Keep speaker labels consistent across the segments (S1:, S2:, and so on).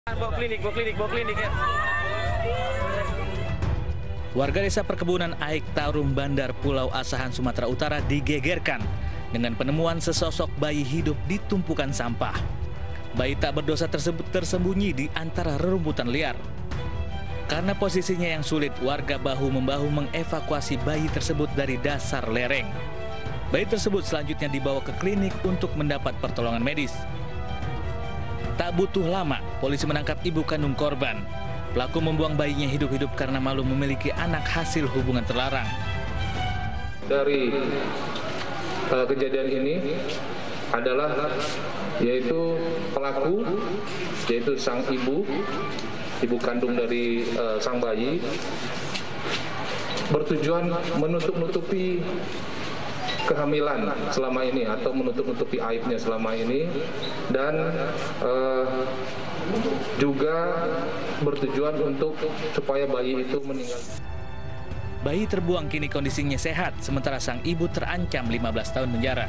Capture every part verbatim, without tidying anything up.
S1: Bawa klinik, bawa klinik, bawa klinik ya.
S2: Warga desa perkebunan Aik Tarum Bandar Pulau Asahan Sumatera Utara digegerkan dengan penemuan sesosok bayi hidup di tumpukan sampah. Bayi tak berdosa tersebut tersembunyi di antara rerumputan liar. Karena posisinya yang sulit, warga bahu-membahu mengevakuasi bayi tersebut dari dasar lereng. Bayi tersebut selanjutnya dibawa ke klinik untuk mendapat pertolongan medis. Tak butuh lama, polisi menangkap ibu kandung korban. Pelaku membuang bayinya hidup-hidup karena malu memiliki anak hasil hubungan terlarang.
S3: Dari uh, kejadian ini adalah yaitu pelaku, yaitu sang ibu, ibu kandung dari uh, sang bayi, bertujuan menutup-nutupi kehamilan selama ini atau menutup-nutupi aibnya selama ini, dan uh, juga bertujuan untuk supaya bayi itu meninggal.
S2: Bayi terbuang kini kondisinya sehat, sementara sang ibu terancam lima belas tahun penjara.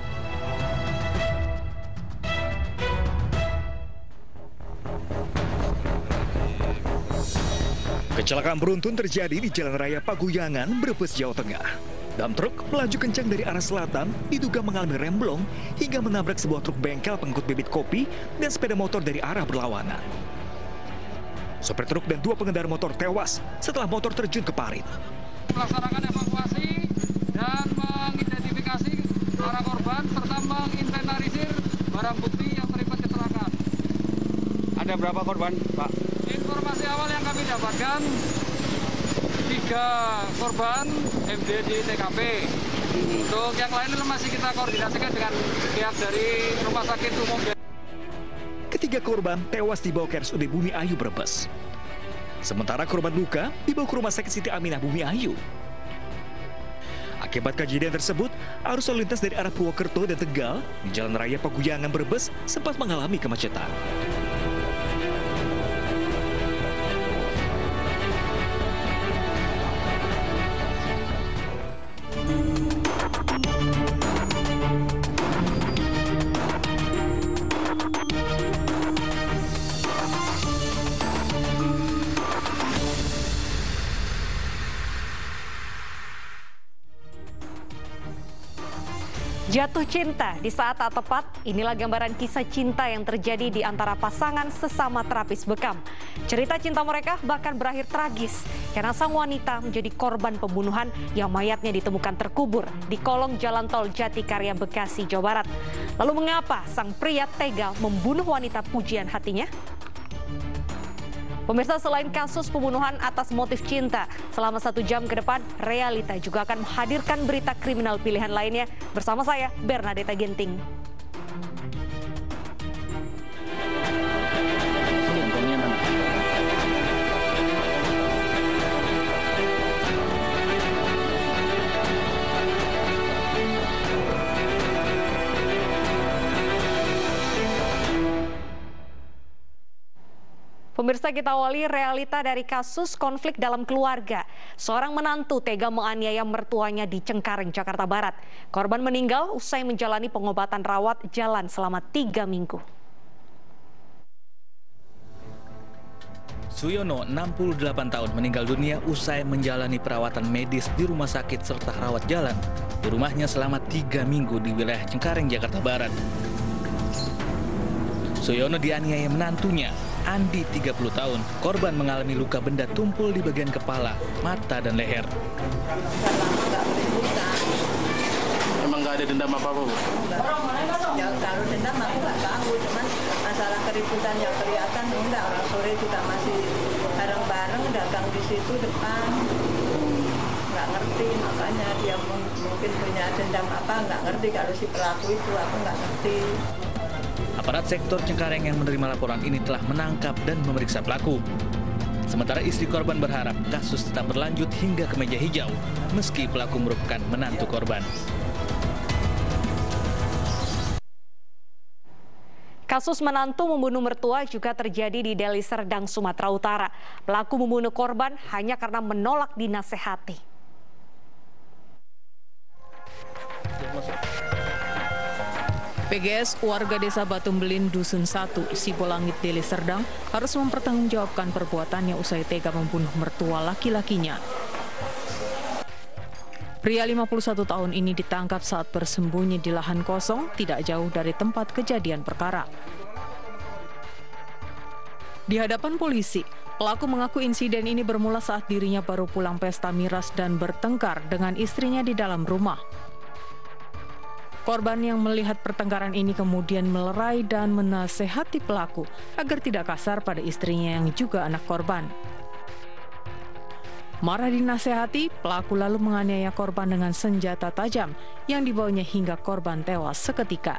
S4: Kecelakaan beruntun terjadi di Jalan Raya Paguyangan, Brebes, Jawa Tengah. Dam truk melaju kencang dari arah selatan, diduga mengalami remblong hingga menabrak sebuah truk bengkel pengangkut bibit kopi dan sepeda motor dari arah berlawanan. Sopir truk dan dua pengendara motor tewas setelah motor terjun ke parit.
S5: Melaksanakan evakuasi dan mengidentifikasi para korban serta menginventarisir barang bukti yang terlibat kecelakaan.
S1: Ada berapa korban, Pak?
S5: Informasi awal yang kami dapatkan, tiga korban M D di T K P. Untuk yang lain masih kita koordinasikan dengan pihak dari Rumah Sakit Umum.
S4: Ketiga korban tewas dibawa ke R S U D Bumi Ayu, Brebes. Sementara korban luka dibawa ke Rumah Sakit Siti Aminah Bumi Ayu. Akibat kejadian tersebut, arus lalu lintas dari arah Purwokerto dan Tegal di Jalan Raya Paguyangan, Brebes sempat mengalami kemacetan.
S6: Jatuh cinta di saat tak tepat, inilah gambaran kisah cinta yang terjadi di antara pasangan sesama terapis bekam. Cerita cinta mereka bahkan berakhir tragis karena sang wanita menjadi korban pembunuhan yang mayatnya ditemukan terkubur di kolong jalan tol Jatikarya, Bekasi, Jawa Barat. Lalu mengapa sang pria tega membunuh wanita pujian hatinya? Pemirsa, selain kasus pembunuhan atas motif cinta, selama satu jam ke depan, Realita juga akan menghadirkan berita kriminal pilihan lainnya. Bersama saya, Bernadetta Ginting. Pemirsa, kita awali realita dari kasus konflik dalam keluarga. Seorang menantu tega menganiaya mertuanya di Cengkareng, Jakarta Barat. Korban meninggal usai menjalani pengobatan rawat jalan selama tiga minggu.
S2: Suyono, enam puluh delapan tahun, meninggal dunia usai menjalani perawatan medis di rumah sakit serta rawat jalan di rumahnya selama tiga minggu di wilayah Cengkareng, Jakarta Barat. Suyono dianiaya menantunya, Andi, tiga puluh tahun. Korban mengalami luka benda tumpul di bagian kepala, mata, dan leher.
S1: Emang nggak ada dendam apa-apa, Bu?
S7: Ya, kalau dendam aku nggak tahu, cuman masalah keributan yang kelihatan enggak. Orang sore juga masih bareng-bareng dagang di situ depan. Nggak ngerti, makanya dia mungkin punya dendam apa, nggak ngerti. Kalau si pelaku itu aku nggak ngerti.
S2: Aparat sektor Cengkareng yang menerima laporan ini telah menangkap dan memeriksa pelaku. Sementara istri korban berharap kasus tetap berlanjut hingga ke meja hijau, meski pelaku merupakan menantu korban.
S6: Kasus menantu membunuh mertua juga terjadi di Deli Serdang, Sumatera Utara. Pelaku membunuh korban hanya karena menolak dinasehati.
S8: P G S warga desa Batumbelin Dusun satu, Sibolangit, Deli Serdang harus mempertanggungjawabkan perbuatannya usai tega membunuh mertua laki-lakinya. Pria lima puluh satu tahun ini ditangkap saat bersembunyi di lahan kosong tidak jauh dari tempat kejadian perkara. Di hadapan polisi, pelaku mengaku insiden ini bermula saat dirinya baru pulang pesta miras dan bertengkar dengan istrinya di dalam rumah. Korban yang melihat pertengkaran ini kemudian melerai dan menasehati pelaku agar tidak kasar pada istrinya yang juga anak korban. Marah dinasehati, pelaku lalu menganiaya korban dengan senjata tajam yang dibawanya hingga korban tewas seketika.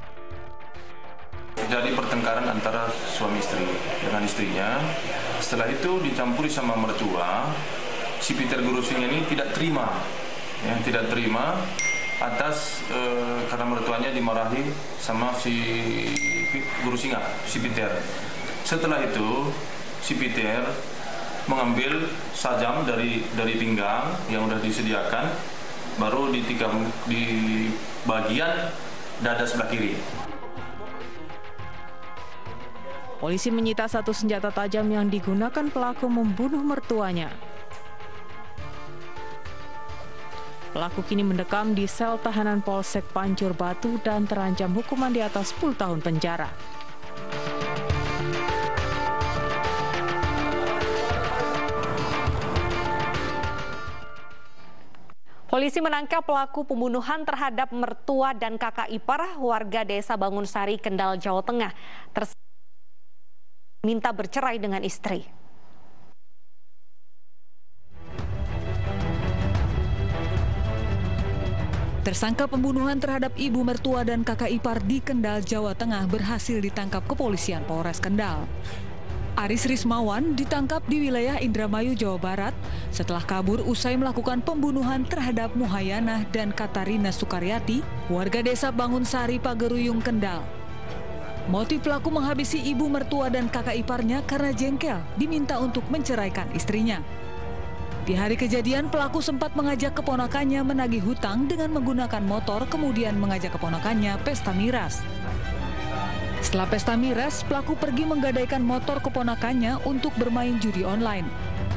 S9: Terjadi pertengkaran antara suami istri dengan istrinya. Setelah itu dicampuri sama mertua. Si Peter Guru Singh ini tidak terima, ya, tidak terima atas eh, karena mertuanya dimarahi sama si Guru Singa, si Peter. Setelah itu si Peter mengambil sajam dari dari pinggang yang sudah disediakan, baru ditikam di bagian dada sebelah kiri.
S8: Polisi menyita satu senjata tajam yang digunakan pelaku membunuh mertuanya. Pelaku kini mendekam di sel tahanan Polsek Pancur Batu dan terancam hukuman di atas sepuluh tahun penjara.
S6: Polisi menangkap pelaku pembunuhan terhadap mertua dan kakak ipar warga desa Bangunsari, Kendal, Jawa Tengah. Tersangka minta bercerai dengan istri.
S10: Tersangka pembunuhan terhadap ibu mertua dan kakak ipar di Kendal, Jawa Tengah berhasil ditangkap kepolisian Polres Kendal. Aris Rismawan ditangkap di wilayah Indramayu, Jawa Barat setelah kabur usai melakukan pembunuhan terhadap Muhayanah dan Katarina Sukaryati, warga desa Bangunsari, Pageruyung, Kendal. Motif pelaku menghabisi ibu mertua dan kakak iparnya karena jengkel diminta untuk menceraikan istrinya. Di hari kejadian, pelaku sempat mengajak keponakannya menagih hutang dengan menggunakan motor, kemudian mengajak keponakannya pesta miras. Setelah pesta miras, pelaku pergi menggadaikan motor keponakannya untuk bermain judi online.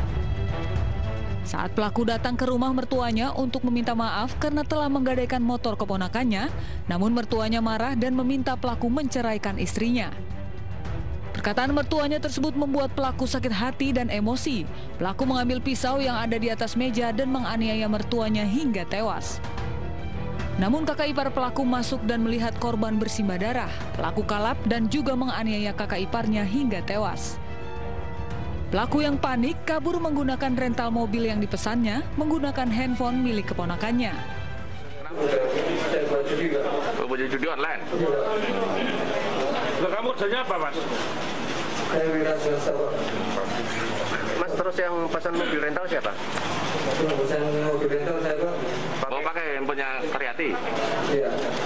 S10: Saat pelaku datang ke rumah mertuanya untuk meminta maaf karena telah menggadaikan motor keponakannya, namun mertuanya marah dan meminta pelaku menceraikan istrinya. Perkataan mertuanya tersebut membuat pelaku sakit hati dan emosi. Pelaku mengambil pisau yang ada di atas meja dan menganiaya mertuanya hingga tewas. Namun kakak ipar pelaku masuk dan melihat korban bersimbah darah. Pelaku kalap dan juga menganiaya kakak iparnya hingga tewas. Pelaku yang panik kabur menggunakan rental mobil yang dipesannya, menggunakan handphone milik keponakannya.
S1: Baju judi online. Kamu kerjanya apa, Mas?
S11: Mas, terus yang pesan mobil rental siapa?
S12: Pesan mobil rental saya, Pak.
S1: Mau pakai handphonenya Karyati?
S12: Iya.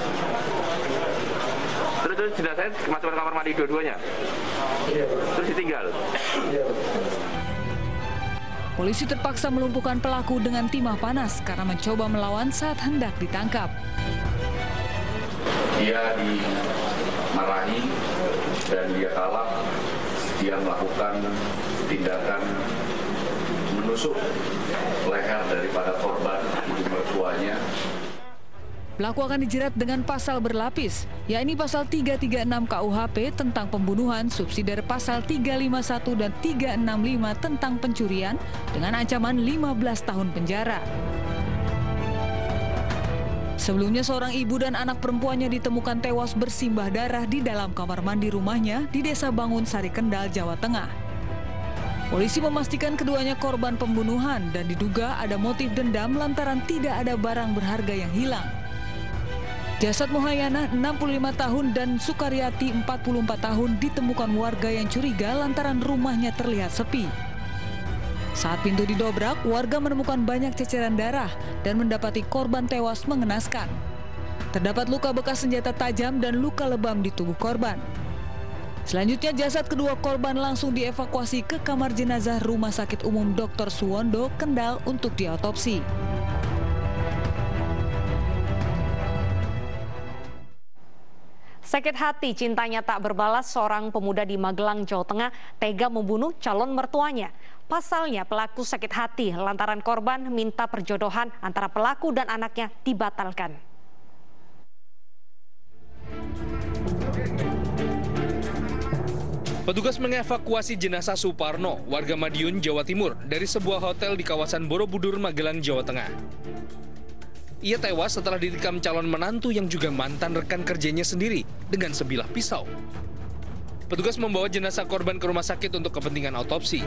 S1: Terus terus jenazahnya masuk ke kamar mandi dua-duanya?
S12: Iya, Pak.
S1: Terus ditinggal?
S12: Iya, Pak.
S10: Polisi terpaksa melumpuhkan pelaku dengan timah panas karena mencoba melawan saat hendak ditangkap.
S13: Dia dimarahi dan dia kalap, dia melakukan tindakan menusuk leher daripada korban ibu mertuanya.
S10: Pelaku akan dijerat dengan pasal berlapis, yakni pasal tiga tiga enam K U H P tentang pembunuhan, subsidiar pasal tiga lima satu dan tiga enam lima tentang pencurian dengan ancaman lima belas tahun penjara. Sebelumnya seorang ibu dan anak perempuannya ditemukan tewas bersimbah darah di dalam kamar mandi rumahnya di Desa Bangunsari, Kendal, Jawa Tengah. Polisi memastikan keduanya korban pembunuhan dan diduga ada motif dendam lantaran tidak ada barang berharga yang hilang. Jasad Muhayanah enam puluh lima tahun dan Sukaryati empat puluh empat tahun ditemukan warga yang curiga lantaran rumahnya terlihat sepi. Saat pintu didobrak, warga menemukan banyak ceceran darah dan mendapati korban tewas mengenaskan. Terdapat luka bekas senjata tajam dan luka lebam di tubuh korban. Selanjutnya jasad kedua korban langsung dievakuasi ke kamar jenazah Rumah Sakit Umum Doktor Suwondo, Kendal untuk diotopsi.
S6: Sakit hati cintanya tak berbalas, seorang pemuda di Magelang, Jawa Tengah tega membunuh calon mertuanya. Pasalnya pelaku sakit hati lantaran korban minta perjodohan antara pelaku dan anaknya dibatalkan.
S14: Petugas mengevakuasi jenazah Suparno, warga Madiun, Jawa Timur, dari sebuah hotel di kawasan Borobudur, Magelang, Jawa Tengah. Ia tewas setelah ditikam calon menantu yang juga mantan rekan kerjanya sendiri dengan sebilah pisau. Petugas membawa jenazah korban ke rumah sakit untuk kepentingan autopsi.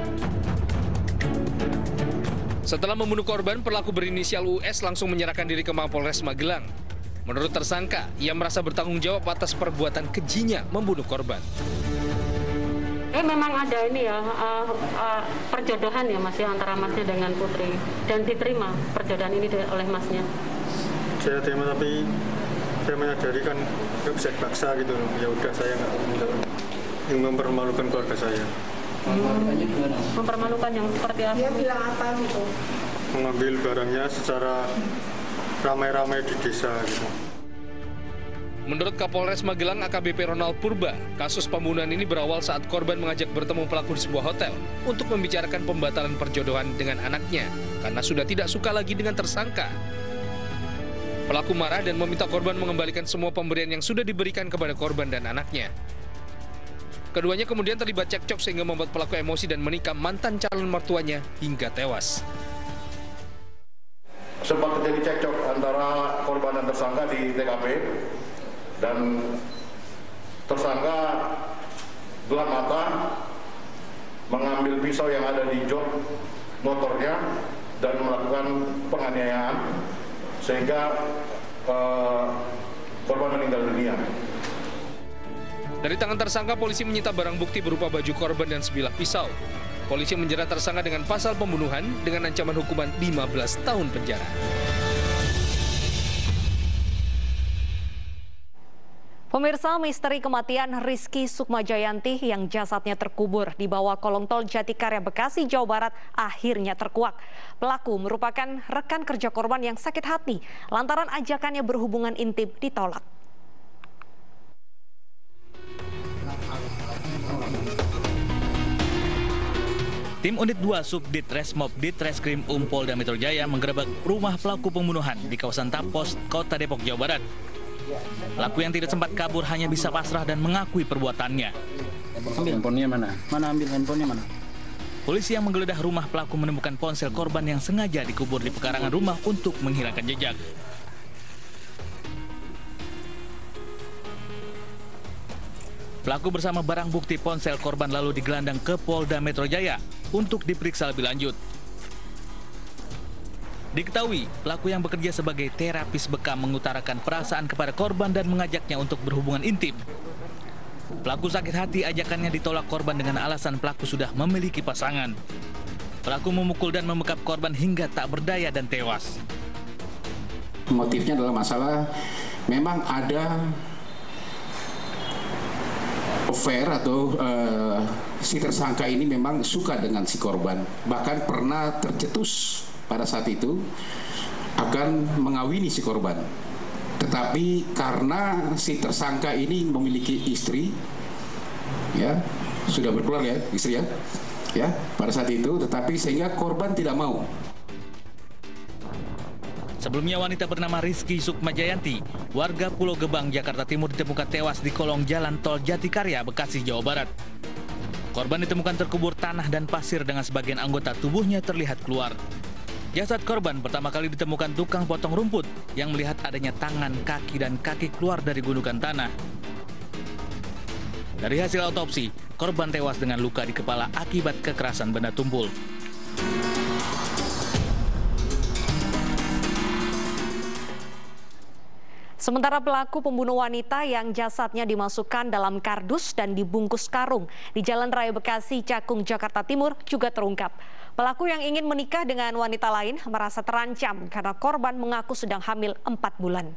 S14: Setelah membunuh korban, pelaku berinisial U S langsung menyerahkan diri ke Mapolres Magelang. Menurut tersangka, ia merasa bertanggung jawab atas perbuatan kejinya membunuh korban.
S15: Eh memang ada ini ya uh, uh, perjodohan ya mas ya antara masnya dengan putri, dan diterima perjodohan ini oleh masnya.
S16: Saya terima, tapi saya menyadari kan nggak bisa dipaksa gitu. Ya udah, saya nggak yang mempermalukan keluarga saya.
S15: Hmm. Mempermalukan yang seperti apa? Dia bilang apa gitu?
S16: Mengambil barangnya secara ramai-ramai di desa gitu.
S14: Menurut Kapolres Magelang A K B P Ronald Purba, kasus pembunuhan ini berawal saat korban mengajak bertemu pelaku di sebuah hotel untuk membicarakan pembatalan perjodohan dengan anaknya karena sudah tidak suka lagi dengan tersangka. Pelaku marah dan meminta korban mengembalikan semua pemberian yang sudah diberikan kepada korban dan anaknya. Keduanya kemudian terlibat cekcok sehingga membuat pelaku emosi dan menikam mantan calon mertuanya hingga tewas.
S17: Sempat terjadi cekcok antara korban dan tersangka di T K P. Dan tersangka gelap mata mengambil pisau yang ada di jok motornya dan melakukan penganiayaan sehingga uh, korban meninggal dunia.
S14: Dari tangan tersangka, polisi menyita barang bukti berupa baju korban dan sebilah pisau. Polisi menjerat tersangka dengan pasal pembunuhan dengan ancaman hukuman lima belas tahun penjara.
S6: Pemirsa, misteri kematian Rizky Sukmajayanti yang jasadnya terkubur di bawah kolong tol Jatikarya, Bekasi, Jawa Barat akhirnya terkuak. Pelaku merupakan rekan kerja korban yang sakit hati lantaran ajakannya berhubungan intim ditolak.
S2: Tim Unit dua Subdit Resmob Ditreskrim Um Polda Metro Jaya menggerebek rumah pelaku pembunuhan di kawasan Tapos, Kota Depok, Jawa Barat. Pelaku yang tidak sempat kabur hanya bisa pasrah dan mengakui perbuatannya.
S18: Ambil handphonenya mana? Mana ambil handphonenya mana?
S2: Polisi yang menggeledah rumah pelaku menemukan ponsel korban yang sengaja dikubur di pekarangan rumah untuk menghilangkan jejak. Pelaku bersama barang bukti ponsel korban lalu digelandang ke Polda Metro Jaya untuk diperiksa lebih lanjut. Diketahui, pelaku yang bekerja sebagai terapis bekam mengutarakan perasaan kepada korban dan mengajaknya untuk berhubungan intim. Pelaku sakit hati ajakannya ditolak korban dengan alasan pelaku sudah memiliki pasangan. Pelaku memukul dan membekap korban hingga tak berdaya dan tewas.
S18: Motifnya adalah masalah memang ada affair atau uh, si tersangka ini memang suka dengan si korban. Bahkan pernah tercetus pada saat itu akan mengawini si korban. Tetapi karena si tersangka ini memiliki istri, ya sudah berkeluarga istri ya, ya pada saat itu, tetapi sehingga korban tidak mau.
S2: Sebelumnya wanita bernama Rizky Sukmajayanti, warga Pulau Gebang, Jakarta Timur ditemukan tewas di kolong jalan tol Jatikarya, Bekasi, Jawa Barat. Korban ditemukan terkubur tanah dan pasir dengan sebagian anggota tubuhnya terlihat keluar. Jasad korban pertama kali ditemukan tukang potong rumput yang melihat adanya tangan, kaki, dan kaki keluar dari gundukan tanah. Dari hasil autopsi, korban tewas dengan luka di kepala akibat kekerasan benda tumpul.
S6: Sementara pelaku pembunuh wanita yang jasadnya dimasukkan dalam kardus dan dibungkus karung di Jalan Raya Bekasi, Cakung, Jakarta Timur juga terungkap. Pelaku yang ingin menikah dengan wanita lain merasa terancam karena korban mengaku sedang hamil empat bulan.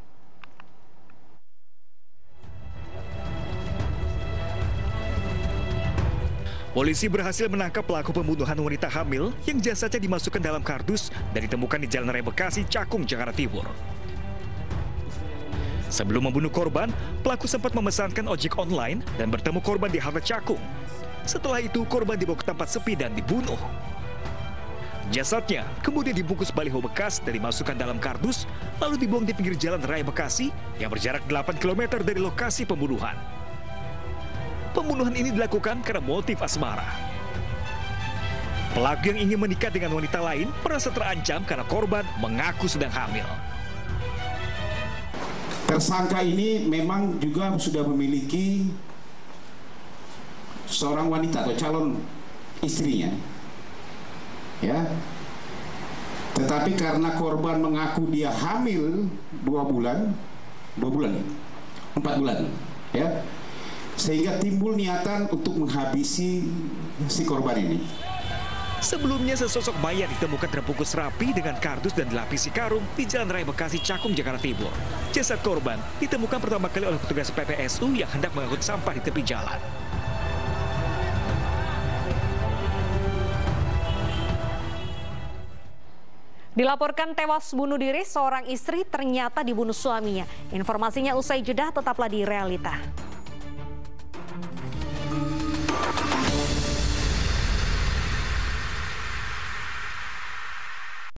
S4: Polisi berhasil menangkap pelaku pembunuhan wanita hamil yang jasadnya dimasukkan dalam kardus dan ditemukan di Jalan Raya Bekasi, Cakung, Jakarta Timur. Sebelum membunuh korban, pelaku sempat memesankan ojek online dan bertemu korban di halte Cakung. Setelah itu, korban dibawa ke tempat sepi dan dibunuh. Jasadnya kemudian dibungkus baliho bekas dan dimasukkan dalam kardus, lalu dibuang di pinggir jalan raya Bekasi yang berjarak delapan kilometer dari lokasi pembunuhan. Pembunuhan ini dilakukan karena motif asmara. Pelaku yang ingin menikah dengan wanita lain merasa terancam karena korban mengaku sedang hamil.
S18: Tersangka ini memang juga sudah memiliki seorang wanita atau calon istrinya, ya. Tetapi karena korban mengaku dia hamil dua bulan, dua bulan, empat bulan, ya, sehingga timbul niatan untuk menghabisi si korban ini.
S4: Sebelumnya sesosok mayat ditemukan terbungkus rapi dengan kardus dan dilapisi karung di Jalan Raya Bekasi, Cakung, Jakarta Timur. Jasad korban ditemukan pertama kali oleh petugas P P S U yang hendak mengangkut sampah di tepi jalan.
S6: Dilaporkan tewas bunuh diri, seorang istri ternyata dibunuh suaminya. Informasinya usai jeda, tetaplah di Realita.